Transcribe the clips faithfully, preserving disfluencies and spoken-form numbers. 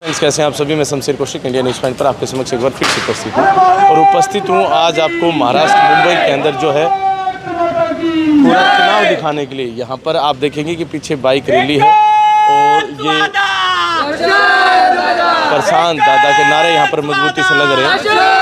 कैसे हैं आप सभी। मैं Shamsher Kaushik India News Point पर आपके समक्ष एक बार फिर से उपस्थित हूँ और उपस्थित हूँ आज आपको महाराष्ट्र मुंबई के अंदर जो है पूरा चुनाव दिखाने के लिए। यहाँ पर आप देखेंगे कि पीछे बाइक रैली है और ये प्रशांत दादा के नारे यहाँ पर मजबूती से लग रहे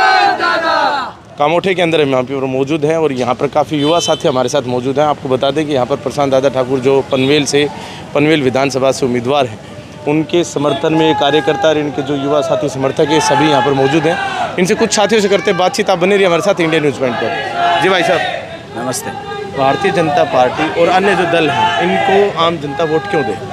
हैं। कामोठे के अंदर हम यहाँ पर मौजूद हैं और यहाँ पर काफ़ी युवा साथी हमारे साथ मौजूद हैं। आपको बता दें कि यहाँ पर प्रशांत दादा ठाकुर जो पनवेल से पनवेल विधानसभा से उम्मीदवार हैं, उनके समर्थन में कार्यकर्ता और इनके जो युवा साथी समर्थक है सभी यहाँ पर मौजूद हैं। इनसे कुछ साथियों से करते बातचीत। आप बने रहिए हमारे साथ इंडिया न्यूज़ पॉइंट पर। जी भाई साहब नमस्ते। भारतीय जनता पार्टी और अन्य जो दल हैं इनको आम जनता वोट क्यों दे?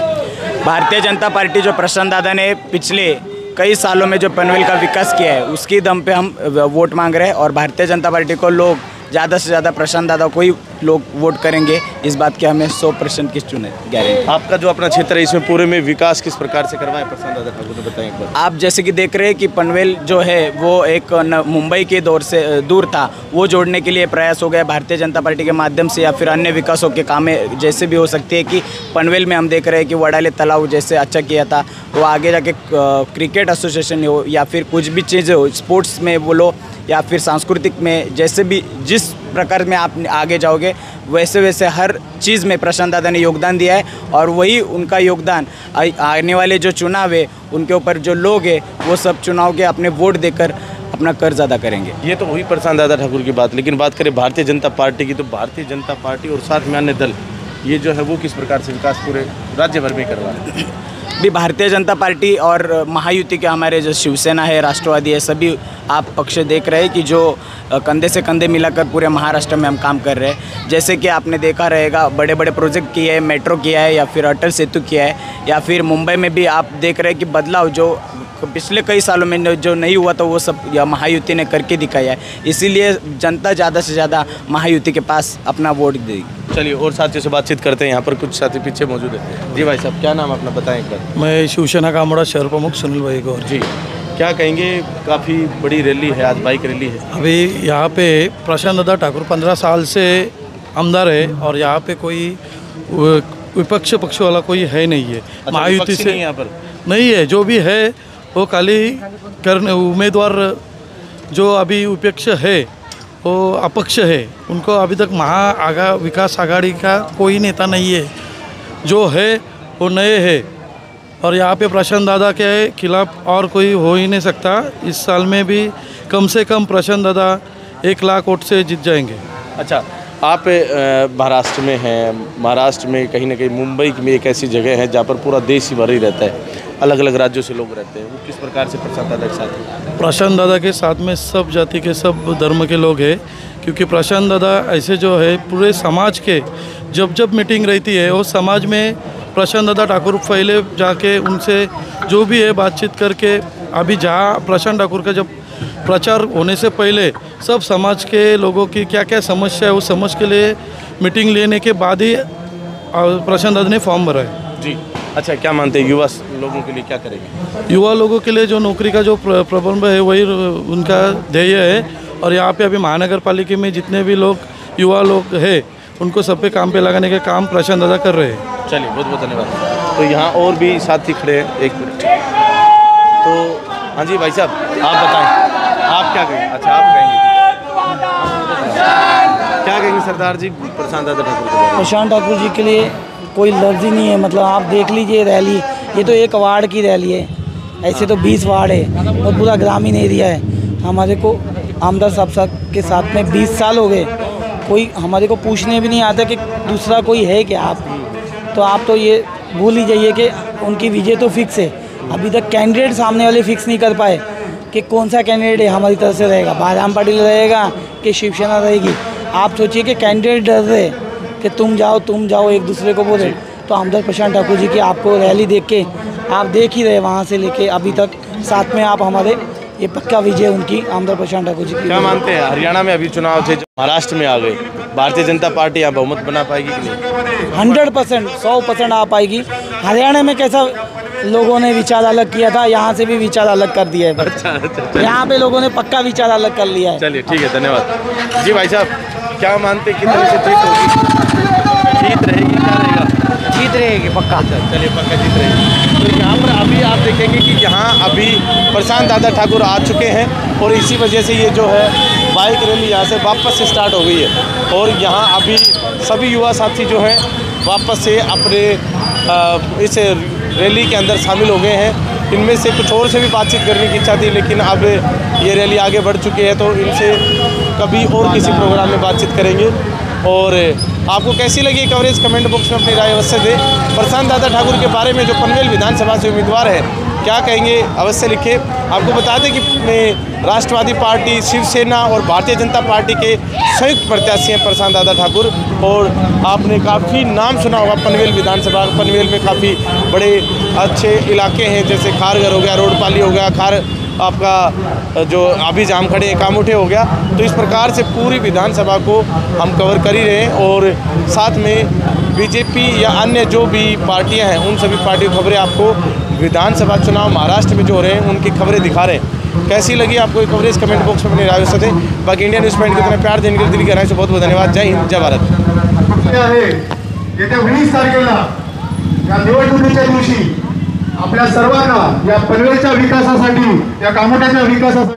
भारतीय जनता पार्टी जो प्रशांत दादा ने पिछले कई सालों में जो पनवेल का विकास किया है उसकी दम पे हम वोट मांग रहे हैं और भारतीय जनता पार्टी को लोग ज़्यादा से ज़्यादा प्रशांत दादा को ही लोग वोट करेंगे, इस बात की हमें सौ परसेंट की चुने गारंटी। आपका जो अपना क्षेत्र है इसमें पूरे में विकास किस प्रकार से करवाए प्रशांत दादा ठाकुर ने, बताएं एक बार। आप जैसे कि देख रहे हैं कि पनवेल जो है वो एक मुंबई के दौर से दूर था, वो जोड़ने के लिए प्रयास हो गया भारतीय जनता पार्टी के माध्यम से या फिर अन्य विकासों के काम जैसे भी हो सकती है कि पनवेल में हम देख रहे हैं कि वडाले तालाब जैसे अच्छा किया था, वो आगे जाके क्रिकेट एसोसिएशन हो या फिर कुछ भी चीज़ें हो, स्पोर्ट्स में बोलो या फिर सांस्कृतिक में, जैसे भी जिस प्रकार में आप आगे जाओगे वैसे वैसे हर चीज़ में प्रशांत दादा ने योगदान दिया है और वही उनका योगदान आने वाले जो चुनाव है उनके ऊपर जो लोग हैं वो सब चुनाव के अपने वोट देकर अपना कर्ज अदा करेंगे। ये तो वही प्रशांत दादा ठाकुर की बात, लेकिन बात करें भारतीय जनता पार्टी की तो भारतीय जनता पार्टी और साथ में अन्य दल ये जो है वो किस प्रकार से विकास पूरे राज्य भर में करवा रहे हैं? भी भारतीय जनता पार्टी और महायुति के हमारे जो शिवसेना है, राष्ट्रवादी है, सभी आप पक्ष देख रहे हैं कि जो कंधे से कंधे मिलाकर पूरे महाराष्ट्र में हम काम कर रहे हैं। जैसे कि आपने देखा रहेगा बड़े बड़े प्रोजेक्ट किए हैं, मेट्रो किया है या फिर अटल सेतु किया है या फिर मुंबई में भी आप देख रहे हैं कि बदलाव जो पिछले कई सालों में जो नहीं हुआ था वो सब या महायुति ने करके दिखाया है। इसीलिए जनता ज़्यादा से ज़्यादा महायुति के पास अपना वोट देगी। चलिए और साथियों से बातचीत करते हैं। यहाँ पर कुछ साथी पीछे मौजूद है। जी भाई साहब क्या नाम अपना बताएं एक बार। मैं शिवसेना कामोड़ा शहर प्रमुख सुनील भाई गौर। जी क्या कहेंगे, काफ़ी बड़ी रैली है आज, बाइक रैली है। अभी यहाँ पे प्रशांत दादा ठाकुर पंद्रह साल से आमदार है और यहाँ पे कोई विपक्ष पक्ष वाला कोई है नहीं है। अच्छा, महायुति से यहाँ पर नहीं है, जो भी है वो खाली करने उम्मीदवार जो अभी विपक्ष है वो अपक्ष है, उनको अभी तक महा आगा विकास आघाड़ी का कोई नेता नहीं है। जो है वो नए है और यहाँ पे प्रशांत दादा के खिलाफ और कोई हो ही नहीं सकता। इस साल में भी कम से कम प्रशांत दादा एक लाख वोट से जीत जाएंगे। अच्छा, आप महाराष्ट्र में हैं, महाराष्ट्र में कहीं ना कहीं मुंबई में एक ऐसी जगह है जहाँ पर पूरा देश ही भर ही रहता है, अलग अलग राज्यों से लोग रहते हैं, वो किस प्रकार से प्रशांत दादा के साथ हैं? प्रशांत दादा के साथ में सब जाति के सब धर्म के लोग हैं, क्योंकि प्रशांत दादा ऐसे जो है पूरे समाज के जब जब मीटिंग रहती है वो समाज में प्रशांत दादा ठाकुर पहले जाके उनसे जो भी है बातचीत करके, अभी जहाँ प्रशांत ठाकुर का जब प्रचार होने से पहले सब समाज के लोगों की क्या क्या समस्या है उस समझ के लिए मीटिंग लेने के बाद ही प्रशांत दादा ने फॉर्म भरा है। जी अच्छा, क्या मानते हैं युवा लोगों के लिए क्या करेंगे? युवा लोगों के लिए जो नौकरी का जो प्रबंध है वही उनका ध्येय है और यहाँ पे अभी महानगर पालिका में जितने भी लोग युवा लोग हैं उनको सब पे काम पे लगाने के काम प्रशांत दादा कर रहे हैं। चलिए बहुत बहुत धन्यवाद। तो यहाँ और भी साथी खड़े हैं, एक मिनट। तो हाँ जी भाई साहब आप बताएं, आप क्या कहेंगे? अच्छा आप कहेंगे क्या कहेंगे सरदार जी प्रशांत दादा ठाकुर के बारे में? प्रशांत ठाकुर जी के लिए कोई लफ्ज़ ही नहीं है। मतलब आप देख लीजिए रैली, ये तो एक वार्ड की रैली है, ऐसे तो बीस वार्ड है और पूरा ग्रामीण एरिया है। हमारे को आमदार साहब के साथ में बीस साल हो गए, कोई हमारे को पूछने भी नहीं आता कि दूसरा कोई है क्या आप। तो आप तो ये भूल ही जाइए कि उनकी विजय तो फिक्स है। अभी तक कैंडिडेट सामने वाले फिक्स नहीं कर पाए कि कौन सा कैंडिडेट हमारी तरफ से रहेगा, भाजपा पाटिल रहेगा कि शिवसेना रहेगी। आप सोचिए कि कैंडिडेट डर रहे कि तुम जाओ तुम जाओ एक दूसरे को बोले। तो आमदार प्रशांत ठाकुर जी की आपको रैली देख के आप देख ही रहे वहाँ से लेके अभी तक साथ में आप हमारे ये पक्का विजय उनकी आमदार प्रशांत ठाकुर जी की। क्या मानते हैं हरियाणा में अभी चुनाव थे, महाराष्ट्र में आ गए, भारतीय जनता पार्टी यहाँ बहुमत बना पाएगी कि नहीं? हंड्रेड परसेंट सौ परसेंट आ पाएगी। हरियाणा में कैसा लोगों ने विचार अलग किया था, यहाँ से भी विचार अलग कर दिया है। अच्छा अच्छा, यहाँ पे लोगों ने पक्का विचार अलग कर लिया है। चलिए ठीक है, धन्यवाद। जी भाई साहब क्या मानते हैं कितने से जीत होगी? जीत रहेगी क्या रहेगा? जीत रहेगी पक्का। चलिए पक्का जीत रहेगी। तो यहाँ पर अभी आप देखेंगे कि अभी प्रशांत दादा ठाकुर आ चुके हैं और इसी वजह से ये जो है बाइक रैली यहाँ से वापस से स्टार्ट हो गई है और यहाँ अभी सभी युवा साथी जो हैं वापस से अपने इस रैली के अंदर शामिल हो गए हैं। इनमें से कुछ और से भी बातचीत करने की इच्छा थी, लेकिन अब ये रैली आगे बढ़ चुकी है तो इनसे कभी और किसी प्रोग्राम में बातचीत करेंगे। और आपको कैसी लगी कवरेज कमेंट बॉक्स में अपनी राय अवश्य दें। प्रशांत दादा ठाकुर के बारे में जो पनवेल विधानसभा से उम्मीदवार है क्या कहेंगे अवश्य लिखें। आपको बता दें कि राष्ट्रवादी पार्टी, शिवसेना और भारतीय जनता पार्टी के संयुक्त प्रत्याशी हैं प्रशांत दादा ठाकुर। और आपने काफ़ी नाम सुना होगा पनवेल विधानसभा, पनवेल में काफ़ी बड़े अच्छे इलाके हैं जैसे खारघर हो गया, रोडपाली हो गया, खार आपका जो अभी जाम खड़े हैं कामोठे हो गया। तो इस प्रकार से पूरी विधानसभा को हम कवर कर ही रहे हैं और साथ में बीजेपी या अन्य जो भी पार्टियां हैं उन सभी पार्टी की खबरें आपको विधानसभा चुनाव महाराष्ट्र में जो हो रहे हैं उनकी खबरें दिखा रहे हैं। कैसी लगी आपको ये कवरेज कमेंट बॉक्स में अपनी राय से दें। बाकी इंडिया न्यूज़ पॉइंट को इतना प्यार देने के लिए दिल की गहराई से बहुत बहुत धन्यवाद। जय हिंद, जय भारत। येत्या वीस तारखेला या निवडणुकीच्या दिवशी आपल्या सर्वांना या पनवेलच्या विकासासाठी, या कामोठ्याच्या विकासासाठी